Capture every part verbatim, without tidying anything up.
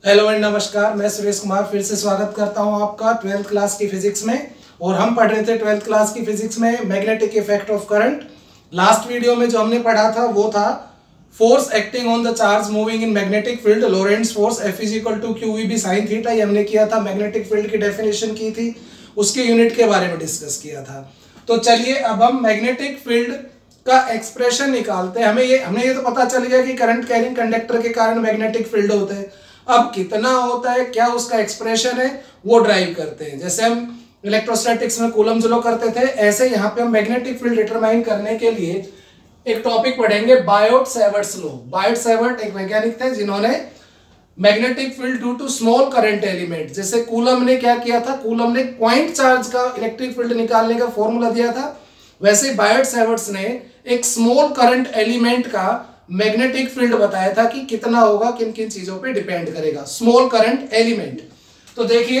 Hello and नमस्कार, मैं सुरेश कुमार फिर से स्वागत करता हूं आपका ट्वेल्थ क्लास की फिजिक्स में। और हम पढ़ रहे थे ट्वेल्थ क्लास की फिजिक्स में magnetic effect of current. Last video में जो हमने पढ़ा था वो था force acting on the charge moving in magnetic field, Lorentz force F is equal to Q V B sine theta. ये हमने किया था, मैग्नेटिक फील्ड की डेफिनेशन की थी, उसके यूनिट के बारे में डिस्कस किया था। तो चलिए अब हम मैग्नेटिक फील्ड का एक्सप्रेशन निकालते हैं। हमें ये हमें ये तो पता चल गया कि करंट कैरिंग कंडक्टर के कारण मैग्नेटिक फील्ड होते हैं। अब कितना होता है, क्या उसका एक्सप्रेशन है, वो ड्राइव करते हैं। जैसे हम इलेक्ट्रोस्टैटिक्स में कूलम्ब लॉ करते थे, ऐसे यहाँ पे हम मैग्नेटिक फील्ड डिटरमाइन करने के लिए एक टॉपिक पढ़ेंगे, बायोट-सैवर्ट्स लॉ। बायोट-सैवर्ट एक वैज्ञानिक थे जिन्होंने magnetic field due to small current element, जैसे कूलम्ब ने क्या किया था, कूलम्ब ने पॉइंट चार्ज का इलेक्ट्रिक फील्ड निकालने का फॉर्मूला दिया था, वैसे बायोट-सैवर्ट्स ने एक स्मॉल करंट एलिमेंट का मैग्नेटिक फील्ड बताया था कि कितना होगा, किन किन चीजों पे डिपेंड करेगा। स्मॉल करंट एलिमेंट, तो देखिए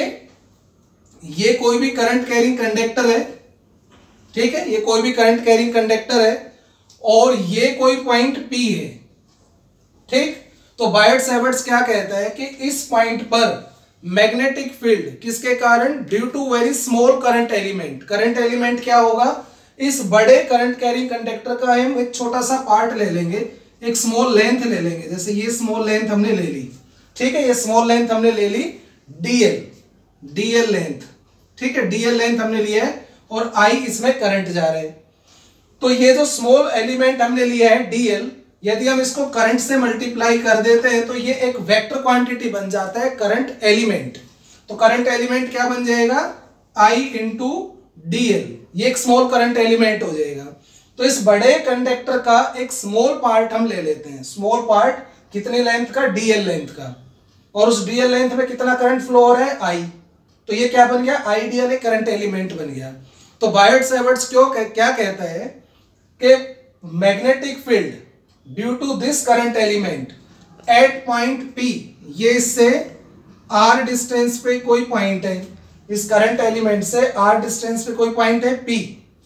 ये कोई भी करंट कैरिंग कंडक्टर है, ठीक है, ये कोई भी करंट कैरिंग कंडक्टर है और ये कोई पॉइंट P है, ठीक। तो बायोट-सैवर्ट्स क्या कहता है कि इस पॉइंट पर मैग्नेटिक फील्ड किसके कारण, due to very small current element. Current element क्या होगा, इस बड़े करंट कैरिंग कंडक्टर का हम एक छोटा सा पार्ट ले लेंगे, एक स्मॉल लेंथ ले लेंगे, जैसे ये स्मॉल लेंथ हमने ले ली, ठीक है, ये स्मॉल लेंथ हमने ले ली डीएल, डीएल लेंथ, ठीक है, डीएल लेंथ हमने लिया है और आई इसमें करंट जा रहे हैं। तो ये जो स्मॉल एलिमेंट हमने लिया है डीएल, यदि हम इसको करंट से मल्टीप्लाई कर देते हैं तो ये एक वेक्टर क्वांटिटी बन जाता है करंट एलिमेंट। तो करंट एलिमेंट क्या बन जाएगा, आई इंटू डीएल, ये एक स्मॉल करंट एलिमेंट हो जाएगा। तो इस बड़े कंडक्टर का एक स्मॉल पार्ट हम ले लेते हैं, स्मॉल पार्ट कितनी लेंथ का, डीएल लेंथ का, और उस डीएल लेंथ में कितना करंट फ्लो हो रहा है, आई। तो ये क्या बन गया, आई डीएल एक करंट एलिमेंट बन गया। तो बायोट-सैवर्ट्स क्यों क्या कहता है कि magnetic field due to this current element at point P, ये इससे आर डिस्टेंस पे कोई पॉइंट है, इस करंट एलिमेंट से आर डिस्टेंस पे कोई पॉइंट है पी,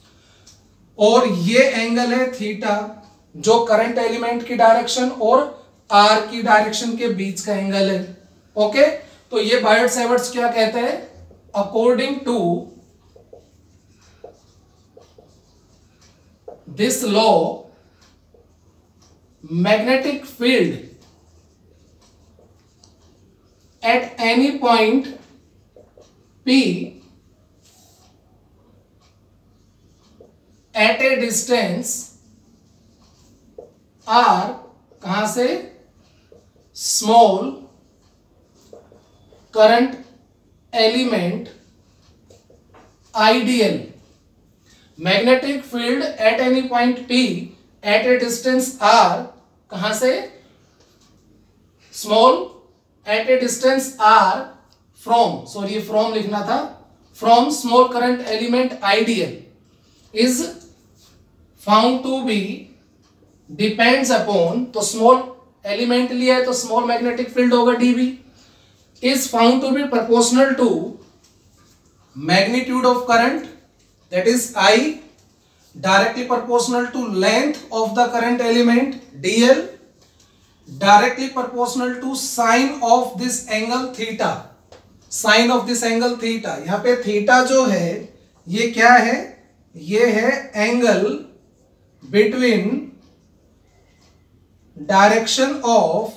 और ये एंगल है थीटा, जो करंट एलिमेंट की डायरेक्शन और आर की डायरेक्शन के बीच का एंगल है। ओके, तो ये बायोट-सैवर्ट्स क्या कहते हैं, according to this law magnetic field at any point P at a distance R, कहां से, small current element I DL, magnetic field at any point P at a distance R, कहां से, small at a distance R from, sorry ये from लिखना था, from small current element I DL is found to be depends upon, तो small element लिया है तो small magnetic field होगा DB, is found to be proportional to magnitude of current, that is I, directly proportional to length of the current element DL, directly proportional to sine of this angle theta, sine of this angle theta. यहां पे theta जो है ये क्या है, ये है angle between direction of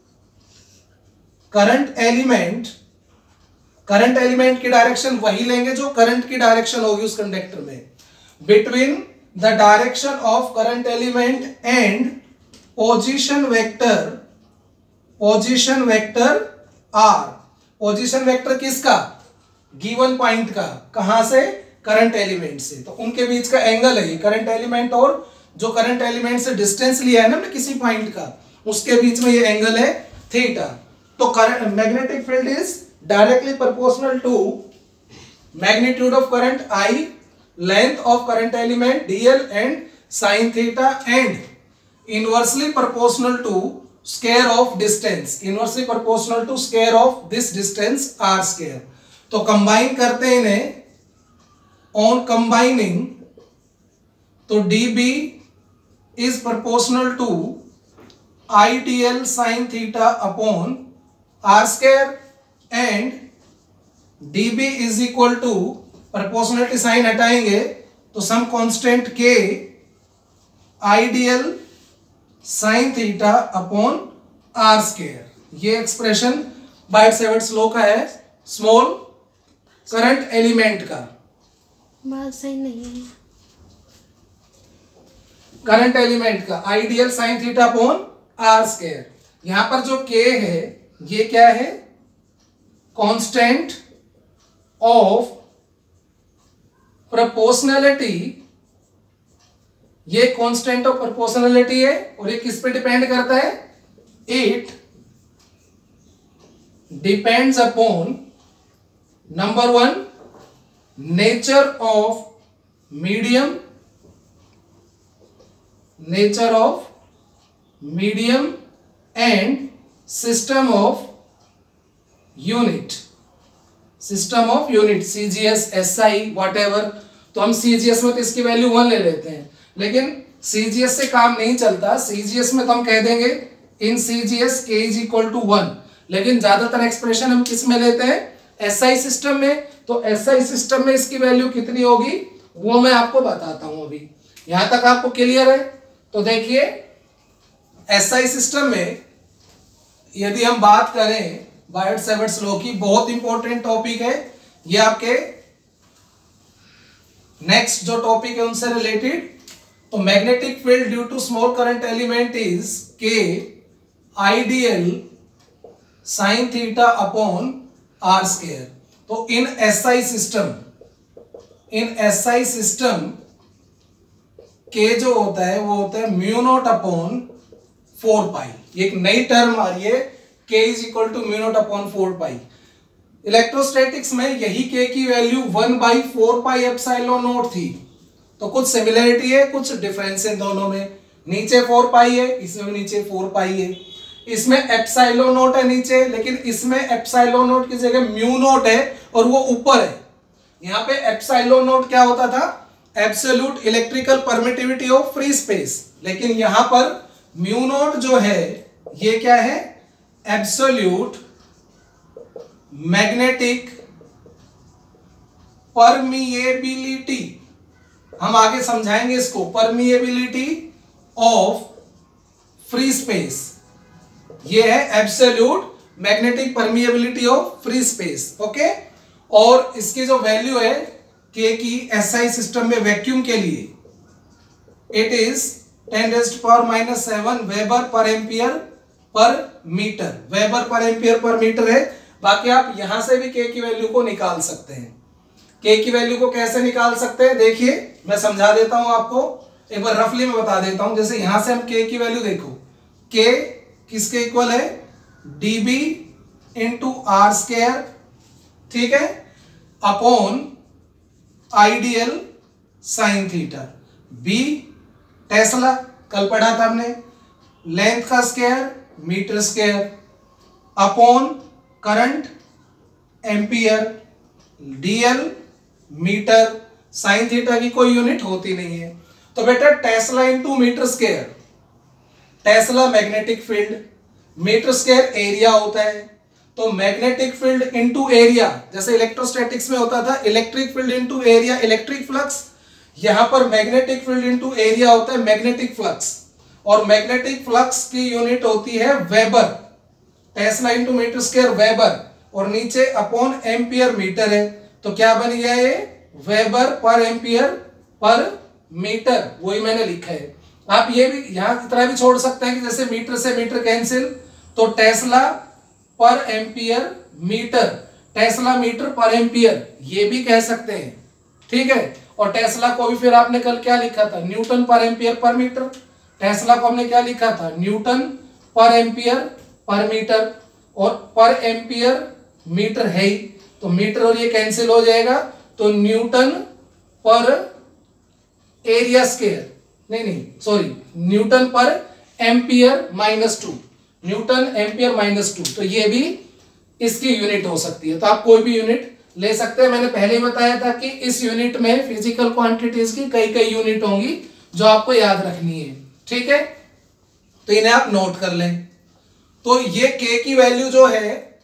current element, current element की डायरेक्शन वही लेंगे जो करंट की डायरेक्शन होगी उस कंडक्टर में, between the direction of current element and position vector, position vector R, position vector किसका, गिवन पॉइंट का, कहां से, करंट एलिमेंट से। तो उनके बीच का एंगल है ये, करंट एलिमेंट और जो करंट एलिमेंट से डिस्टेंस लिया है ना हमने किसी पॉइंट का, उसके बीच में ये एंगल है थीटा। तो current magnetic field is directly proportional to magnitude of current I, length of current element dl and sine theta, and inversely proportional to square of distance, inversely proportional to square of this distance r square. तो combine करते हैं इन्हें, on combining, तो dB is proportional to I D l sine theta upon are square and d B is equal to, proportionality sign हटाएंगे तो some constant k I dl sine theta upon are square. ये expression Biot Savart's law का है, small current element का। बात सही नहीं है। करंट एलिमेंट का I dl sine theta upon are square. यहां पर जो के है ये क्या है, कांस्टेंट ऑफ प्रोपोर्शनलिटी। ये कांस्टेंट ऑफ प्रोपोर्शनलिटी है और ये किस पे डिपेंड करता है, it depends upon number one nature of medium, nature of medium and system of unit, system of unit, CGS, SI, whatever. तो हम सीजीएस में तो इसकी वैल्यू वन ले लेते हैं, लेकिन सीजीएस से काम नहीं चलता। सीजीएस में तो हम कह देंगे in CGS k is equal to one, लेकिन ज्यादातर एक्सप्रेशन हम किस में लेते हैं, एसआई सिस्टम में। तो एसआई सिस्टम में इसकी वैल्यू कितनी होगी वो मैं आपको बताता हूं। अभी यहां तक आपको क्लियर है? तो देखिए एसआई सिस्टम में यदि हम बात करें बायट-सैवर्ट्स लॉ की, बहुत इंपॉर्टेंट टॉपिक है ये, आपके नेक्स्ट जो टॉपिक है उनसे रिलेटेड। तो magnetic field due to small current element is k I dl sine theta upon are square. तो in SI system, in SI system k जो होता है वो होता है mu naught upon four pi. ये एक नई टर्म आ रही है, k is equal to mu naught upon four pi. Electrostatics में यही के की value one by four pi epsilon naught थी। तो कुछ सिमिलरिटी है, कुछ डिफरेंस है दोनों में। नीचे फोर पाई है, इसमें नीचे फोर पाई है। इसमें एप्सिलॉन नॉट है नीचे, लेकिन इसमें एप्सिलॉन नॉट की जगह म्यू नॉट है और वो ऊपर है। यहाँ पे एप्सिलॉन नॉट क्या होता था, absolute electrical permittivity of free space, लेकिन यहां पर म्यू नॉट जो है ये क्या है, एब्सोल्यूट मैग्नेटिक परमिएबिलिटी। हम आगे समझाएंगे इसको, परमिएबिलिटी ऑफ फ्री स्पेस। ये है absolute magnetic permeability of free space. Okay, और इसकी जो वैल्यू है के की एसआई सिस्टम में वैक्यूम के लिए, it is ten raised power minus seven weber per ampere per metre. Weber per ampere per metre है। बाकी आप यहां से भी के की वैल्यू को निकाल सकते हैं। के की वैल्यू को कैसे निकाल सकते हैं, देखिए मैं समझा देता हूं आपको, एक बार रफली मैं बता देता हूं। जैसे यहां से हम के की वैल्यू देखो, के किसके इक्वल है, डीबी इंटू आर स्क्वायर, ठीक है, upon I dl sine theta. B tesla, कल पढ़ा था हमने, लेंथ का square metre square, upon current ampere, dl metre. Sine theta की कोई यूनिट होती नहीं है। तो बेटा tesla into metre square, tesla magnetic field, metre square area होता है। तो मैग्नेटिक फील्ड इंटू एरिया, जैसे इलेक्ट्रोस्टैटिक्स में होता था electric field into area electric flux, यहां पर मैग्नेटिक फील्ड इंटू एरिया होता है मैग्नेटिक फ्लक्स। और मैग्नेटिक फ्लक्स की यूनिट होती है weber, tesla into metre square weber, और नीचे अपॉन एम्पियर मीटर है। तो क्या बन गया ये, weber per ampere per metre, वही मैंने लिखा है। आप ये भी यहां की तरह भी छोड़ सकते हैं कि जैसे मीटर से मीटर कैंसिल, तो tesla per ampere metre, tesla metre per ampere, ये भी कह सकते हैं, ठीक है। और टेस्ला को भी फिर आपने कल क्या लिखा था, Newton per ampere per metre. Tesla को हमने क्या लिखा था, Newton per ampere per metre, और पर एम्पियर मीटर है ही, तो मीटर और ये कैंसिल हो जाएगा, तो न्यूटन पर एरिया स्क्वायर, नहीं नहीं sorry, newton per ampere minus two, newton ampere minus two, तो ये भी इसकी यूनिट हो सकती है। तो आप कोई भी यूनिट ले सकते हैं। मैंने पहले ही बताया था कि इस यूनिट में फिजिकल क्वांटिटीज की कई कई यूनिट होंगी जो आपको याद रखनी है, ठीक है। तो इन्हें आप नोट कर लें। तो ये के की वैल्यू जो है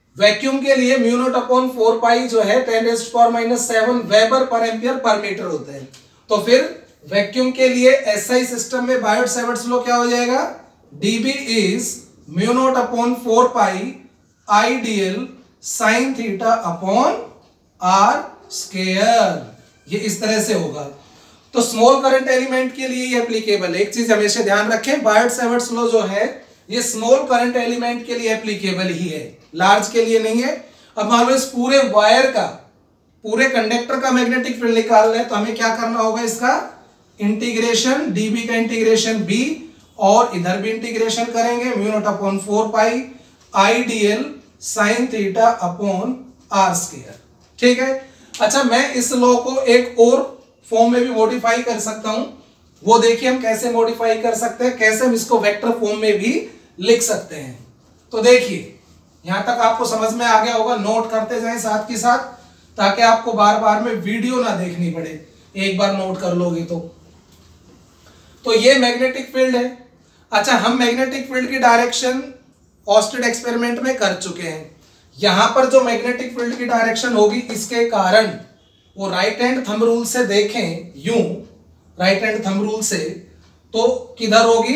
वैक्यूम के लिए mu naught upon four pi जो है ten raised power minus seven weber per ampere per metre होते हैं। तो फिर वैक्यूम के लिए एसआई सिस्टम में बायोट-सैवर्ट्स लॉ क्या हो जाएगा, dB is mu naught upon four pi I DL sine theta upon are square, ये इस तरह से होगा। तो स्मॉल करंट एलिमेंट के लिए ये एप्लीकेबल है। एक चीज हमेशा ध्यान रखें, बायोट-सैवर्ट्स लॉ जो है ये स्मॉल करंट एलिमेंट के लिए एप्लीकेबल ही है, लार्ज के लिए नहीं है। अब मान लो इस पूरे वायर का, पूरे कंडक्टर का मैग्नेटिक फील्ड निकालना है तो हमें क्या करना होगा, इसका इंटीग्रेशन, डीबी का इंटीग्रेशन बी, और इधर भी इंटीग्रेशन करेंगे mu naught upon four pi I DL sine theta upon are square. ठीक है। अच्छा, मैं इस लॉ को एक और फॉर्म में भी मॉडिफाई कर सकता हूं, वो देखिए हम कैसे मॉडिफाई कर सकते हैं, कैसे हम इसको वेक्टर फॉर्म में भी लिख सकते हैं। तो देखिए यहां तक आपको समझ में आ गया होगा, नोट करते जाएं साथ के साथ, ताकि आपको बार बार में वीडियो ना देखनी पड़े, एक बार नोट कर लोगे तो। तो ये मैग्नेटिक फील्ड है। अच्छा, हम मैग्नेटिक फील्ड की डायरेक्शन ऑस्टेड एक्सपेरिमेंट में कर चुके हैं। यहां पर जो मैग्नेटिक फील्ड की डायरेक्शन होगी, इसके कारण वो राइट हैंड थंब रूल से देखें, यूं राइट हैंड थंब रूल से, तो किधर होगी,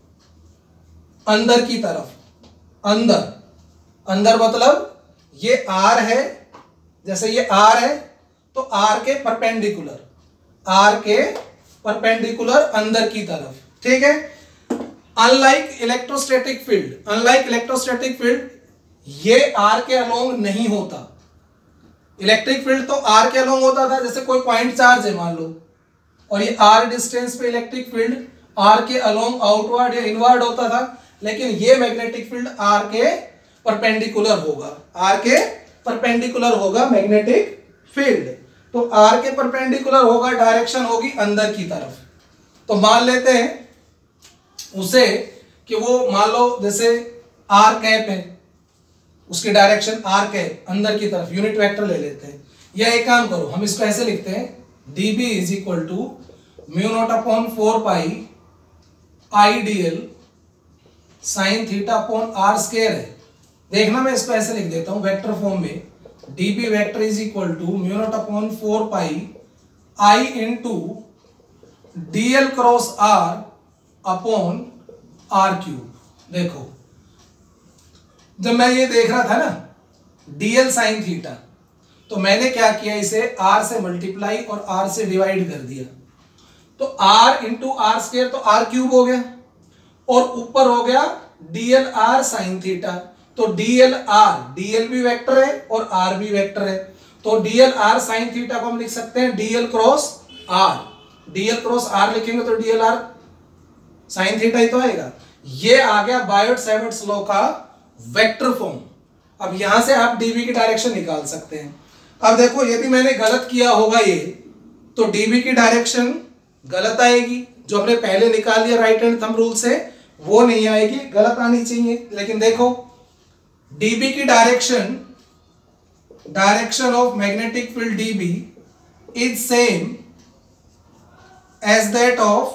अंदर की तरफ, अंदर अंदर मतलब ये आर है, जैसे ये आर है तो आर के परपेंडिकुलर, आर के परपेंडिकुलर अंदर की तरफ। ठीक है। Unlike electrostatic field, unlike electrostatic field ये आर के अलोंग नहीं होता। इलेक्ट्रिक फील्ड तो आर के अलोंग होता था, जैसे कोई पॉइंट चार्ज है मान लो, और ये आर डिस्टेंस पे इलेक्ट्रिक फील्ड आर के अलोंग आउटवर्ड या इनवर्ड होता था, लेकिन ये मैग्नेटिक फील्ड आर के परपेंडिकुलर होगा, आर के परपेंडिकुलर होगा मैग्नेटिक फील्ड। तो आर के परपेंडिकुलर होगा, डायरेक्शन होगी अंदर की तरफ। तो मान लेते हैं उसे कि वो मान लो जैसे आर कैप है, उसकी डायरेक्शन आर कैप अंदर की तरफ, यूनिट वेक्टर ले लेते हैं। या एक काम करो, हम इसको ऐसे लिखते हैं, dB is equal to mu naught upon four pi I DL sine theta upon are square है। देखना मैं इसको ऐसे लिख देता हूं वेक्टर फॉर्म में, dB vector is equal to mu naught upon four pi I into dl cross r upon r cube. देखो जब मैं ये देख रहा था ना डीएल साइन थीटा, तो मैंने क्या किया, इसे r से मल्टीप्लाई और r से डिवाइड कर दिया, तो r इंटू आर स्क्वायर तो r क्यूब हो गया, और ऊपर हो गया डीएल आर साइन थीटा। तो डीएल आर, डीएल भी वेक्टर है और r भी वेक्टर है, तो डीएल आर साइन थीटा को हम लिख सकते हैं dl cross r, dl cross r लिखेंगे तो डीएल आर साइन थीटा ही तो आएगा। ये आ गया बायोट-सैवर्ट्स लॉ का वेक्टर फॉर्म। अब यहां से आप डीबी की डायरेक्शन निकाल सकते हैं। अब देखो यदि मैंने गलत किया होगा ये, तो डीबी की डायरेक्शन गलत आएगी, जो हमने पहले निकाल लिया राइट हैंड थंब रूल से वो नहीं आएगी, गलत आनी चाहिए। लेकिन देखो डीबी की direction, direction of magnetic field dB is same as that of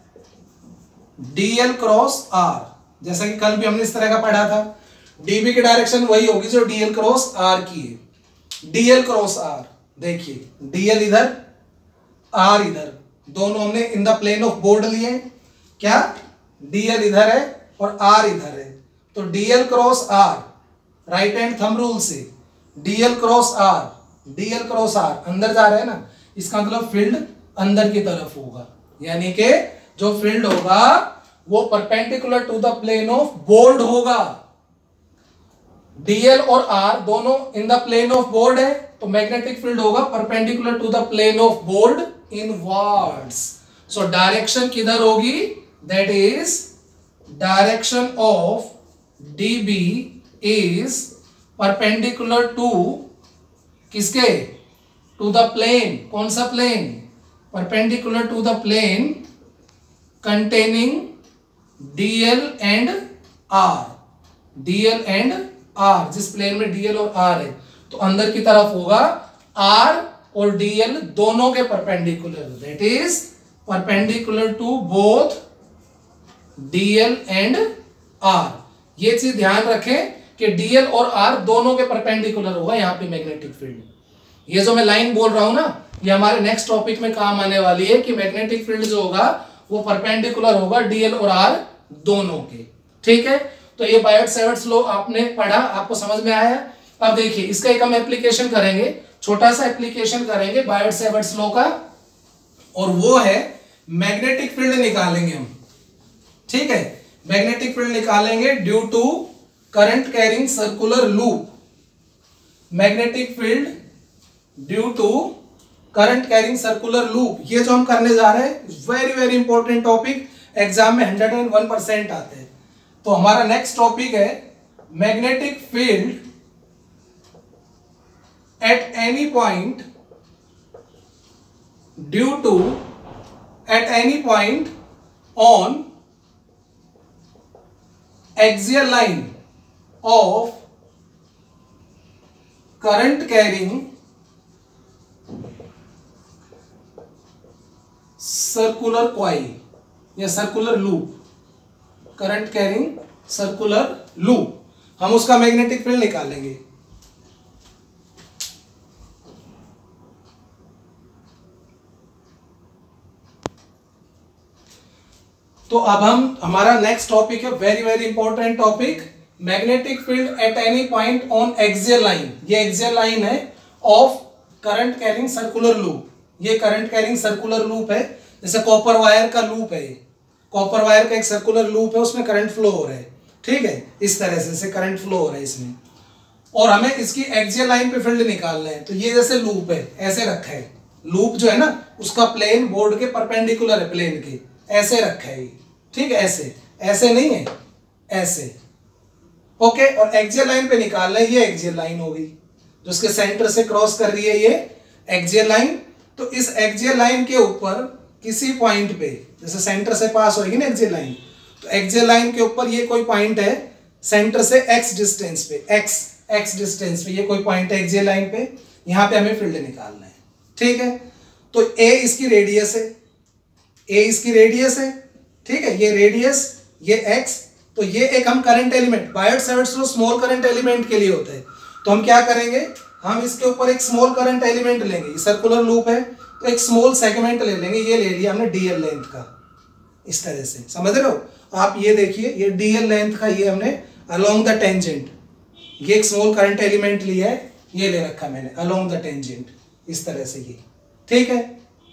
dl cross r, जैसा कि कल भी हमने इस तरह का पढ़ा था। डीबी की डायरेक्शन वही होगी जो डीएल क्रॉस आर की है, डीएल क्रॉस आर। देखिए डीएल इधर, आर इधर, दोनों हमने in the plane of board लिए। क्या, डीएल इधर है और आर इधर है, तो dl cross r right hand thumb rule से dl cross r, dl cross r अंदर जा रहे हैं ना, इसका मतलब फील्ड अंदर की तरफ होगा, यानी कि जो फील्ड होगा वो perpendicular to the plane of board होगा। डीएल और आर दोनों in the plane of board है, तो मैग्नेटिक फील्ड होगा perpendicular to the plane of board inwards. So direction किधर होगी, that is direction of dB is perpendicular to किसके, to the plane, कौन सा plane, perpendicular to the plane containing dl and r, dl and r, जिस plane में dl और r है तो अंदर की तरफ होगा आर और डीएल दोनों के perpendicular, that is perpendicular to both dl and r. ये चीज ध्यान रखें कि डीएल और आर दोनों के परपेंडिकुलर होगा यहाँ पे मैग्नेटिक फील्ड। ये जो मैं लाइन बोल रहा हूं ना, ये हमारे नेक्स्ट टॉपिक में काम आने वाली है कि मैग्नेटिक फील्ड जो होगा वो परपेंडिकुलर होगा डीएल और आर दोनों के। ठीक है, तो ये बायोट-सैवर्ट्स लॉ आपने पढ़ा, आपको समझ में आया। अब देखिए इसका एक हम एप्लीकेशन करेंगे, छोटा सा एप्लीकेशन करेंगे बायोट-सैवर्ट्स लॉ का, और वो है मैग्नेटिक फील्ड निकालेंगे हम। ठीक है, मैग्नेटिक फील्ड निकालेंगे due to current carrying circular loop. Magnetic field due to current carrying circular loop, ये जो हम करने जा रहे हैं very very important topic, exam में हंड्रेड एंड वन परसेंट आते हैं। तो हमारा नेक्स्ट टॉपिक है magnetic field at any point due to at any point on axial line of current carrying circular coil या circular loop, current carrying circular loop, हम उसका magnetic field निकालेंगे। तो अब हम हमारा नेक्स्ट टॉपिक है very very important topic, magnetic field at any point on axial line. ये एक्सियल लाइन है of current carrying circular loop. ये करंट कैरिंग सर्कुलर लूप है, जैसे कॉपर वायर का लूप है, कॉपर वायर का एक सर्कुलर लूप है, उसमें करंट फ्लो हो रहा है। ठीक है, इस तरह से से करंट फ्लो हो रहा है इसमें, और हमें इसकी एक्सियल लाइन पे फील्ड निकालना है। तो ये जैसे लूप है, ऐसे रखा है, लूप जो है ना उसका प्लेन बोर्ड के परपेंडिकुलर है, प्लेन के ऐसे रखा है। ठीक है, ऐसे ऐसे नहीं है, ऐसे। ओके, और एक्सियल लाइन पे निकालना है, ये एक्सियल लाइन होगी जो उसके सेंटर से क्रॉस कर रही है, ये एक्सियल लाइन। तो इस एक्सियल लाइन के ऊपर किसी पॉइंट पे, जैसे सेंटर से पास होगी ना एक्सियल लाइन, तो एक्सियल लाइन के ऊपर ये कोई पॉइंट है सेंटर से एक्स डिस्टेंस पे, एक्स एक्स डिस्टेंस पे ये कोई पॉइंट है एक्सियल लाइन पे, यहाँ पे हमें फील्ड निकालना है। ठीक है, तो ए इसकी रेडियस है, ए इसकी रेडियस है। ठीक है, ये रेडियस, ये एक्स, तो ये एक हम current element, Biot Savart's law small current element के लिए होता है। तो हम क्या करेंगे, हम इसके ऊपर एक स्मॉल करंट एलिमेंट लेंगे, ये सर्कुलर लूप है तो एक स्मॉल सेगमेंट ले लेंगे, ये ले लिया हमने डीएल लेंथ का, इस तरह से, समझ रहे हो आप। ये देखिए ये डीएल लेंथ का ये हमने अलोंग द टेंजेंट, ये एक स्मॉल करंट एलिमेंट लिया है, ये ले रखा मैंने अलोंग द टेंजेंट, इस तरह से ये। ठीक है,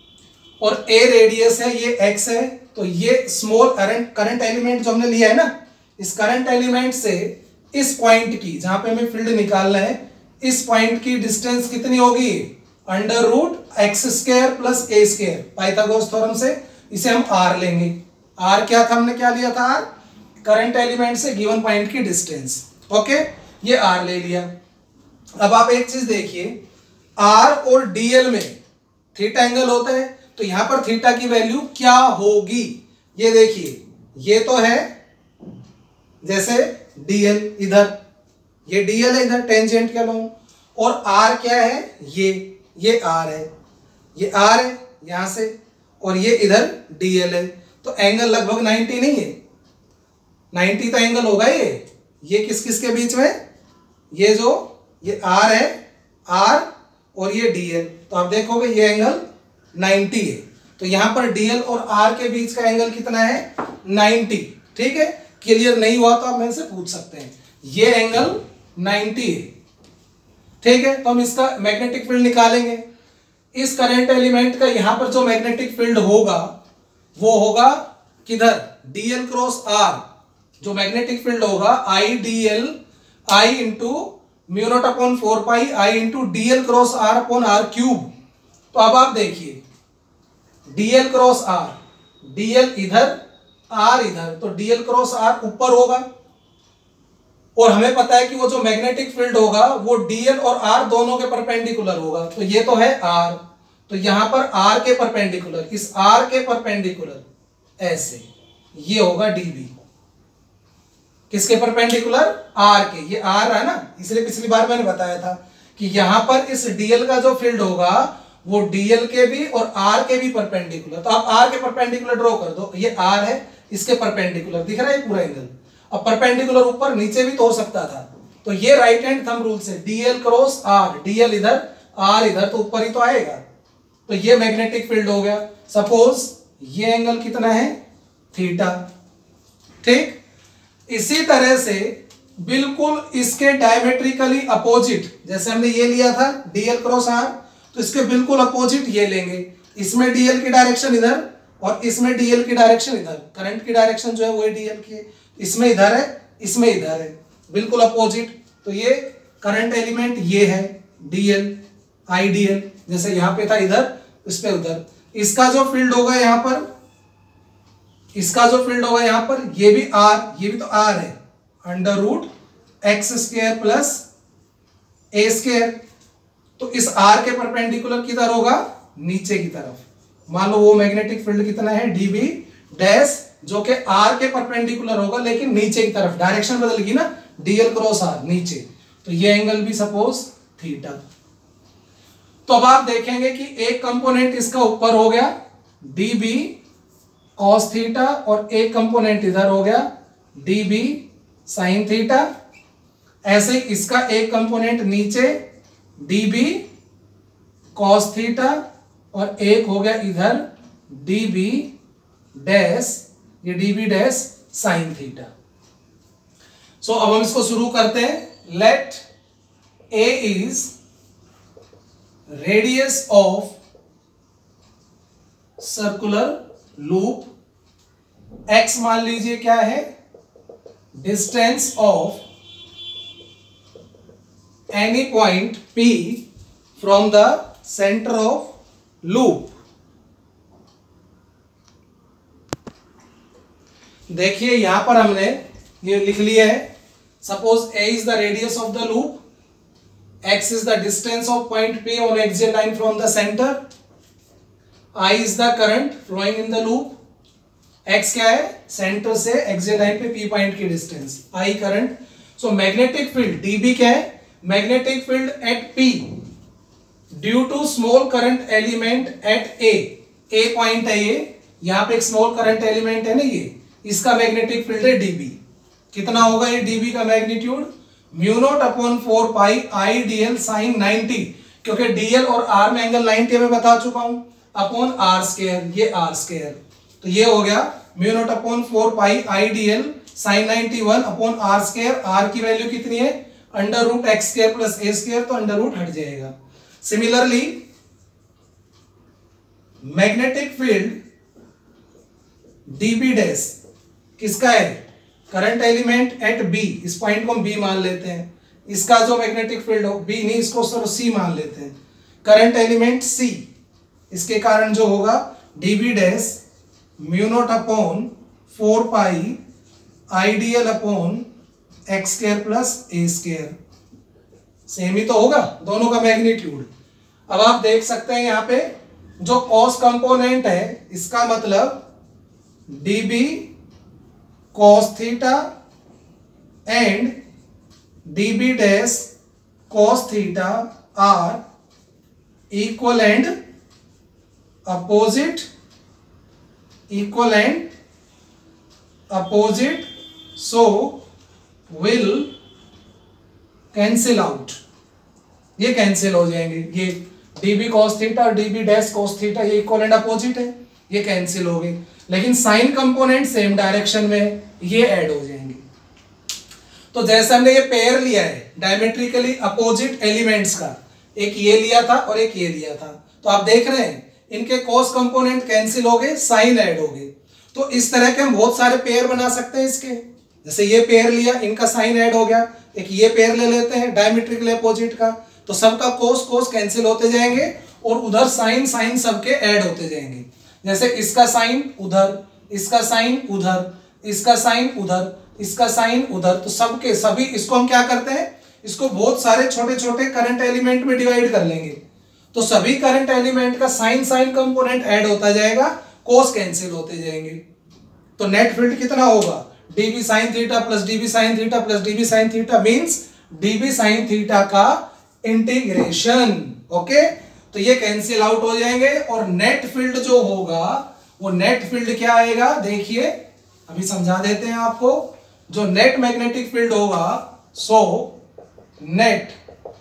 और ए रेडियस है, ये एक्स है, तो ये स्मॉल करंट करंट एलिमेंट जो हमने लिया है ना, इस करंट एलिमेंट से इस पॉइंट की, जहां पे हमें फील्ड निकालना है, इस पॉइंट की डिस्टेंस कितनी होगी, under root x square plus ए स्क्वायर, पाइथागोरस थ्योरम से इसे हम आर लेंगे। आर क्या था, हमने क्या लिया था, आर करंट एलिमेंट से गिवन पॉइंट की डिस्टेंस। ओके, ये आर ले लिया। अब आप एक चीज देखिए, आर और डीएल में थीटा एंगल होता है, तो यहां पर थीटा की वैल्यू क्या होगी, ये देखिए, ये तो है जैसे डीएल, इधर ये डीएल है इधर टेंजेंट के अलोंग, और आर क्या है, ये ये आर है, ये आर है यहां से, और ये इधर डीएल है। तो एंगल लगभग नाइंटी नहीं है, नाइंटी तो एंगल होगा ये ये किस किस के बीच में, ये जो ये आर है, आर और ये डीएल, तो आप देखोगे ये एंगल नाइंटी है। तो यहां पर डीएल और आर के बीच का एंगल कितना है, नाइंटी। ठीक है, क्लियर नहीं हुआ तो आप मेरे से पूछ सकते हैं, ये एंगल नाइंटी है। ठीक है, तो हम इसका मैग्नेटिक फील्ड निकालेंगे। इस करंट एलिमेंट का यहां पर जो मैग्नेटिक फील्ड होगा वो होगा किधर, डीएल क्रॉस आर, जो मैग्नेटिक फील्ड होगा I dl, I into mu naught upon four pi I into dl cross r upon r cube. तो अब आप देखिए डीएल क्रॉस आर, डीएल इधर आर इधर, तो डीएल क्रॉस आर ऊपर होगा, और हमें पता है कि वो जो मैग्नेटिक फील्ड होगा वो डीएल और आर दोनों के परपेंडिकुलर होगा। तो ये तो है आर, तो यहां पर आर के परपेंडिकुलर, इस आर के परपेंडिकुलर ऐसे ये होगा डीबी, किसके परपेंडिकुलर, आर के। ये आर है ना, इसलिए पिछली बार मैंने बताया था कि यहां पर इस डीएल का जो फील्ड होगा वो डीएल के भी और आर के भी परपेंडिकुलर। तो आप आर के परपेंडिकुलर ड्रॉ कर दो, ये आर है, इसके परपेंडिकुलर दिख रहा है पूरा एंगल। अब परपेंडिकुलर ऊपर नीचे भी तो हो सकता था, तो ये राइट हैंड थंब रूल से डीएल क्रॉस आर, डीएल इधर आर इधर, तो ऊपर ही तो आएगा, तो ये मैग्नेटिक फील्ड हो गया। सपोज ये एंगल कितना है, थीटा, ठीक। इसी तरह से बिल्कुल इसके डायमेट्रिकली अपोजिट, जैसे हमने ये लिया था डीएल क्रॉस आर, तो इसके बिल्कुल अपोजिट ये लेंगे, इसमें डीएल की डायरेक्शन इधर और इसमें डीएल की डायरेक्शन इधर, करंट की डायरेक्शन जो है वो डीएल की है, इसमें इधर है इसमें इधर है, बिल्कुल अपोजिट। तो ये करंट एलिमेंट ये है डीएल, आईडीएल, जैसे यहां पे था इधर, इस पे उधर। इसका जो फील्ड होगा यहां पर, इसका जो फील्ड होगा यहां पर, ये भी आर, ये भी तो आर है, under root x square plus ए स्क्वायर। तो इस आर के परपेंडिकुलर किधर होगा, नीचे की तरफ। मान लो वो मैग्नेटिक फील्ड कितना है, डीबी डैश, जो कि आर के परपेंडिकुलर होगा लेकिन नीचे की तरफ, डायरेक्शन बदल ना, डीएल क्रॉस आर नीचे, तो ये एंगल भी सपोज थीटा। तो अब आप देखेंगे कि एक कंपोनेंट इसका ऊपर हो गया डीबी कॉस थीटा और एक कंपोनेंट इधर हो गया डीबी साइन थीटा। ऐसे इसका एक कंपोनेंट नीचे डीबी कॉस थीटा और एक हो गया इधर डीबी डैश, ये dB dash sine theta. So अब हम इसको शुरू करते हैं। Let a is radius of circular loop, x मान लीजिए क्या है, distance of any point P from the centre of loop. देखिए यहां पर हमने ये लिख लिया है, suppose A is the radius of the loop, x is the distance of point P on axial line from the center, I is the current flowing in the loop, x क्या है, सेंटर से axial line पे P point की distance, I current. So magnetic field dB क्या है, magnetic field at P due to small current element at A, A point है ये, यहाँ पे एक स्मॉल करंट एलिमेंट है ना ये, इसका मैग्नेटिक फील्ड है dB। कितना होगा ये dB का magnitude, mu naught upon four pi I DL sine ninety, क्योंकि डीएल और आर में एंगल नाइनटी मैं बता चुका हूं, अपॉन आर स्क्वायर, ये आर स्क्वायर। तो ये हो गया mu naught upon four pi I DL sine ninety one upon are square. R की वैल्यू कितनी है, under root x square plus ए स्क्वायर, तो अंडर रूट हट जाएगा। Similarly magnetic field DB dash किसका है, करंट एलिमेंट एट बी, इस point को हम बी मान लेते हैं, इसका जो मैग्नेटिक फील्ड हो बी नहीं, इसको सिर्फ सी मान लेते हैं, करंट एलिमेंट सी, इसके कारण जो होगा DB dash mu naught upon four pi I D L upon X square plus A square, same ही तो होगा दोनों का मैग्नीट्यूड। अब आप देख सकते हैं यहाँ पे जो कॉस कंपोनेंट है, इसका मतलब DB cos theta and dB dash cos theta are equal and opposite, equal and opposite, so will cancel out, ये कैंसिल हो जाएंगे, ये dB cos थीटा और dB डैश cos थीटा ये इक्वल एंड अपोजिट है, ये कैंसिल हो गए, लेकिन साइन कंपोनेंट सेम डायरेक्शन में ये ऐड हो जाएंगे। तो जैसे हमने ये पेयर लिया है डायमेट्रिकली अपोजिट एलिमेंट्स का, एक ये लिया था और एक ये लिया था, तो आप देख रहे हैं इनके कॉस कंपोनेंट कैंसिल हो गए, साइन ऐड हो गए। तो इस तरह के हम बहुत सारे पेयर बना सकते हैं इसके, जैसे ये पेयर लिया, इनका साइन ऐड हो गया, एक ये पेयर ले लेते हैं डायमेट्रिकली अपोजिट का, तो सबका कोस कोस कैंसिल होते जाएंगे और उधर साइन साइन सबके ऐड होते जाएंगे। जैसे इसका साइन उधर, इसका साइन उधर, इसका साइन उधर, इसका साइन उधर, तो सबके सभी, इसको हम क्या करते हैं, इसको बहुत सारे छोटे छोटे करंट एलिमेंट में डिवाइड कर लेंगे, तो सभी करंट एलिमेंट का साइन साइन कंपोनेंट ऐड होता जाएगा, कोस कैंसिल होते जाएंगे। तो नेट फील्ड कितना होगा, DB sine theta plus DB sine theta plus DB sine theta means DB sine theta का इंटीग्रेशन। ओके, तो ये कैंसिल आउट हो जाएंगे और नेट फील्ड जो होगा वो नेट फील्ड क्या आएगा, देखिए अभी समझा देते हैं आपको। जो नेट मैग्नेटिक फील्ड होगा, so net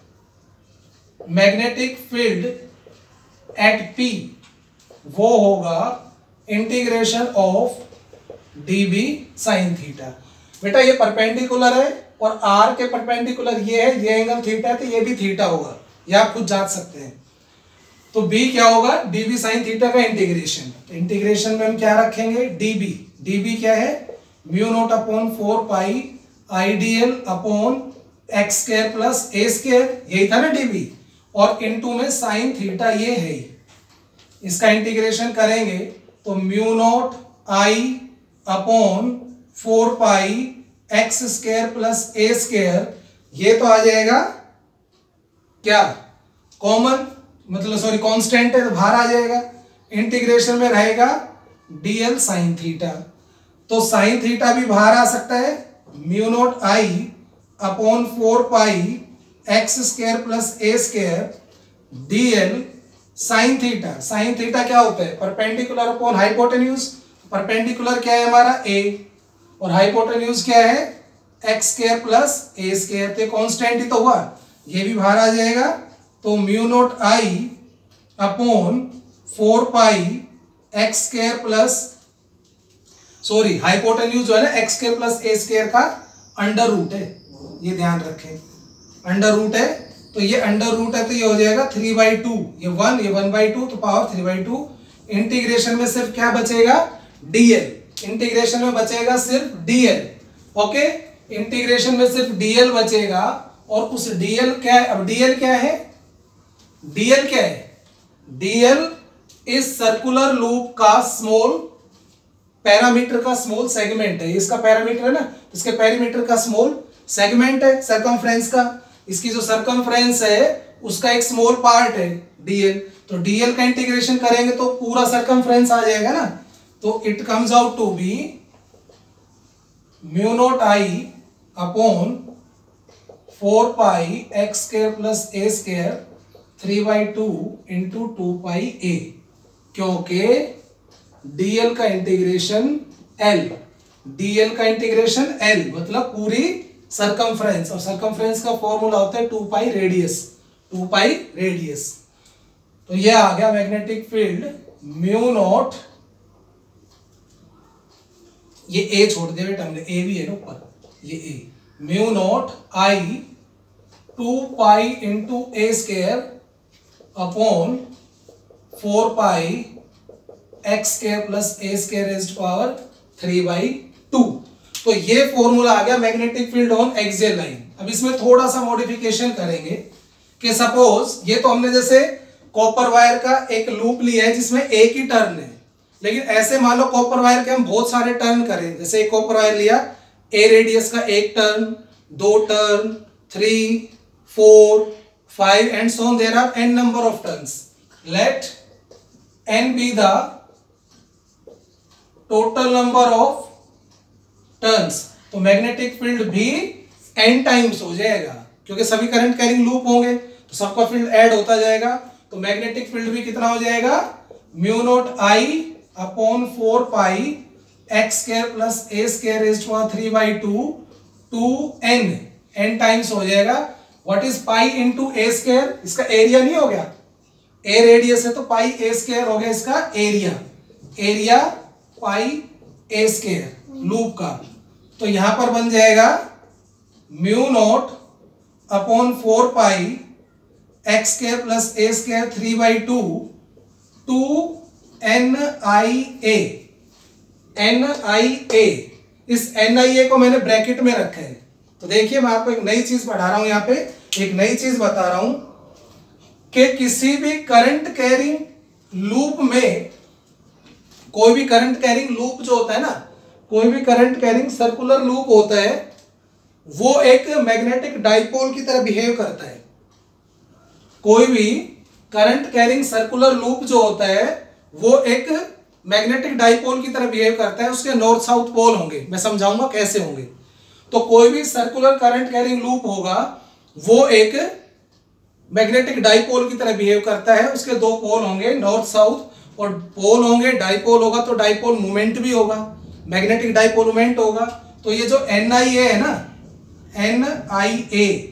magnetic field at P वो होगा integration of DB sine theta. बेटा ये परपेंडिकुलर है और आर के परपेंडिकुलर ये है, ये एंगल थीटा है तो ये भी थीटा होगा, ये आप खुद जांच सकते हैं। तो बी क्या होगा, डीबी साइन थीटा का इंटीग्रेशन। तो इंटीग्रेशन में हम क्या रखेंगे, डीबी। डीबी क्या है, mu naught upon four pi IDL upon X square plus ए स्क्वायर, यही था ना डीबी, और इनटू में साइन थीटा ये है। इसका इंटीग्रेशन करेंगे तो mu naught I upon four pi X square plus A square, ये तो आ जाएगा क्या कॉमन, मतलब सॉरी कांस्टेंट है तो बाहर आ जाएगा। इंटीग्रेशन में रहेगा डीएल साइन थीटा, तो साइन थीटा भी बाहर आ सकता है। Mu naught I upon four pi X square plus A square DL sine theta. Sine theta क्या होता है, परपेंडिकुलर अपॉन हाइपोटेन्यूज। परपेंडिकुलर क्या है हमारा ए, और हाइपोटेन्यूज क्या है एक्स स्क्वायर प्लस ए स्क्वायर, तो कांस्टेंट ही तो हुआ, ये भी बाहर आ जाएगा। तो mu naught I upon four pi X square plus sorry hypotenuse जो है ना एक्स स्क्वायर प्लस ए स्क्वायर का अंडर रूट है, ये ध्यान रखें, अंडर रूट है। तो ये अंडर रूट है तो ये हो जाएगा थ्री बाई टू, ये वन, ये वन बाई टू, तो power three by two. Integration में सिर्फ क्या बचेगा, डीएल। इंटीग्रेशन में बचेगा सिर्फ डीएल। ओके, इंटीग्रेशन में सिर्फ डीएल बचेगा, और उस डीएल क्या है, अब डीएल क्या है, डीएल क्या है, डीएल इस सर्कुलर लूप का स्मॉल पैरामीटर का स्मॉल सेगमेंट है। इसका पैरामीटर है ना, इसके पैरामीटर का स्मॉल सेगमेंट है सरकमफ्रेंस का। इसकी जो सरकमफ्रेंस है उसका एक स्मॉल पार्ट है डीएल, तो डीएल का इंटीग्रेशन करेंगे तो पूरा सरकमफ्रेंस आ जाएगा ना। तो it comes out to be mu naught I upon four pi X square plus A square three by two into two pi A, क्योंकि डीएल का इंटीग्रेशन एल, डीएल का इंटीग्रेशन एल मतलब पूरी सरकमफ्रेंस, और सरकमफ्रेंस का formula होता है two pi radius, two pi radius. तो ये आ गया मैग्नेटिक फील्ड म्यू नॉट, ये ए छोड़ दे बेटा, हमने ए भी है ना ऊपर, ये A, mu naught I two pi into A square upon four pi X square plus A square raised power three by two. तो ये फॉर्मूला आ गया magnetic field on axial line. अब इसमें थोड़ा सा मॉडिफिकेशन करेंगे कि सपोज ये तो हमने जैसे कॉपर वायर का एक लूप लिया है जिसमें एक ही टर्न है, लेकिन ऐसे मान लो कॉपर वायर के हम बहुत सारे टर्न करें, जैसे एक कॉपर वायर लिया, ए रेडियस का एक टर्न, दो turn, three, four, five and so on, there are N number of turns. Let N be the total number of turns, तो मैग्नेटिक फील्ड भी एन टाइम्स हो जाएगा, क्योंकि सभी करंट कैरिंग लूप होंगे तो सबका फील्ड ऐड होता जाएगा। तो मैग्नेटिक फील्ड भी कितना हो जाएगा, mu naught I upon four pi X square plus A square raised power three by two two N, N times हो जाएगा। What is pi into A square, इसका एरिया नहीं हो गया, ए रेडियस है तो पाई ए स्क्वायर हो गया इसका area, area pi A square loop का। तो यहां पर बन जाएगा mu naught upon four pi X square plus A square three by two two N I A, N I A. इस एन आई ए को मैंने ब्रैकेट में रखा है। तो देखिए मैं आपको एक नई चीज पढ़ा रहा हूं, यहाँ पे एक नई चीज बता रहा हूं कि किसी भी करंट कैरिंग लूप में, कोई भी करंट कैरिंग लूप जो होता है ना, कोई भी करंट कैरिंग सर्कुलर लूप होता है, वो एक मैग्नेटिक डाइपोल की तरह बिहेव करता है। कोई भी करंट कैरिंग सर्कुलर लूप जो होता है वो एक मैग्नेटिक डाइपोल की तरह बिहेव करता है। उसके नॉर्थ साउथ पोल होंगे, मैं समझाऊंगा कैसे होंगे। तो कोई भी सर्कुलर करंट कैरिंग लूप होगा वो एक मैग्नेटिक डाइपोल की तरह बिहेव करता है। उसके दो पोल होंगे, नॉर्थ साउथ, और पोल होंगे, डाइपोल होगा तो डाइपोल मोमेंट भी होगा, मैग्नेटिक डाइपोल मोमेंट होगा। तो ये जो एन आई ए है ना, एन आई ए,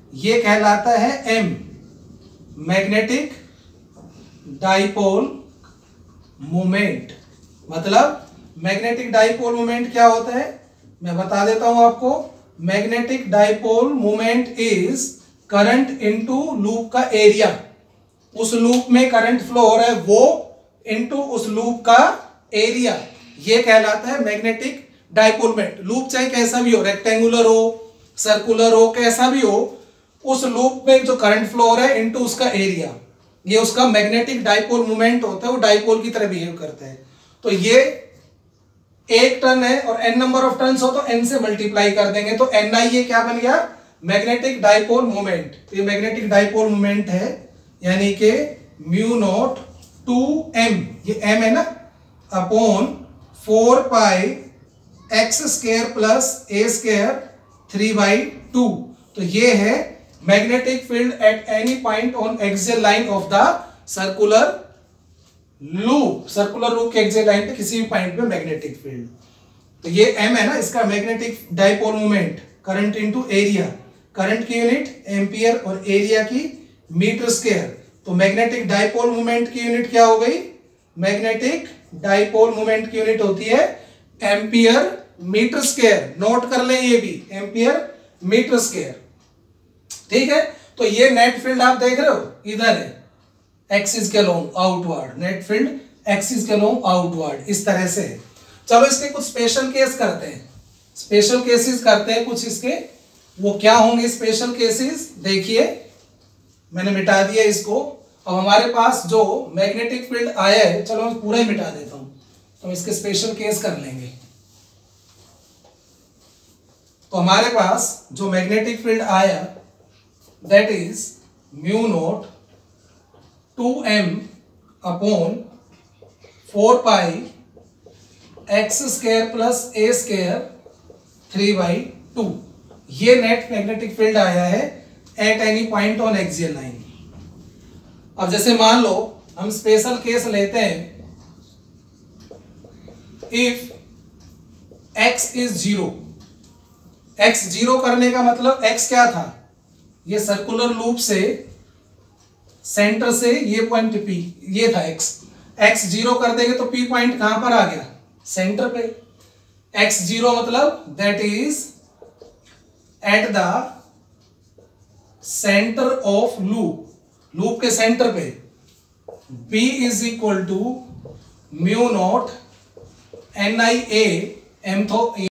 ये कहलाता है एम, मैग्नेटिक डाइपोल मोमेंट। मतलब मैग्नेटिक डाइपोल मोमेंट क्या होता है मैं बता देता हूं आपको। Magnetic dipole moment is current into loop का एरिया। उस लूप में करंट फ्लो हो रहा है वो इनटू उस लूप का एरिया, ये कहलाता है मैग्नेटिक डाइपोल मोमेंट। लूप चाहे कैसा भी हो, रेक्टेंगुलर हो, सर्कुलर हो, कैसा भी हो, उस लूप में जो करंट फ्लो हो रहा है इनटू उसका एरिया, ये उसका मैग्नेटिक डाइपोल मोमेंट होता है। वो डाइपोल की तरह बिहेव करता है। तो ये एक टर्न है और एन नंबर ऑफ टर्न्स हो तो एन से मल्टीप्लाई कर देंगे तो एन आई ये क्या बन गया, मैग्नेटिक डाइपोल मोमेंट। ये मैग्नेटिक डाइपोल मोमेंट है, यानी कि म्यू नॉट टू एम, ये एम है ना, upon four pi X square plus A square three by two. तो ये है magnetic field at any point on axial line of the circular loop. Circular loop के एक्सियल लाइन पे किसी भी पॉइंट पे मैग्नेटिक फील्ड। तो ये एम है ना, इसका magnetic dipole moment, current into area, current की यूनिट एम्पियर और एरिया की मीटर स्क्वायर। तो मैग्नेटिक डाइपोल मोमेंट की यूनिट क्या हो गई, मैग्नेटिक डाइपोल मोमेंट की यूनिट होती है एम्पियर मीटर स्क्वायर। नोट कर लें ये भी, एम्पियर मीटर स्क्वायर। ठीक है, तो ये नेट फील्ड आप देख रहे हो इधर है, एक्सिस के long outward, net field axis के लोंग आउटवर्ड, इस तरह से है। चलो इसके कुछ स्पेशल केस करते हैं, स्पेशल केसेस करते हैं कुछ इसके। वो क्या होंगे स्पेशल केसेस, देखिए मैंने मिटा दिया इसको। अब हमारे पास जो मैग्नेटिक फील्ड आया है, चलो मैं पूरा ही मिटा देता हूं, तो हम इसके स्पेशल केस कर लेंगे। तो हमारे पास जो मैग्नेटिक फील्ड आया that is mu naught two M upon four pi X square plus A square three by two. ये नेट मैग्नेटिक फील्ड आया है at any point on axial line. अब जैसे मान लो हम स्पेशल केस लेते हैं, if x is zero. x zero करने का मतलब x क्या था, ये सर्कुलर लूप से सेंटर से ये पॉइंट P, ये था x। x जीरो कर देंगे तो P पॉइंट कहां पर आ गया, सेंटर पे। x जीरो मतलब that is at the centre of loop, loop के सेंटर पे। P is equal to mu naught N I A M थो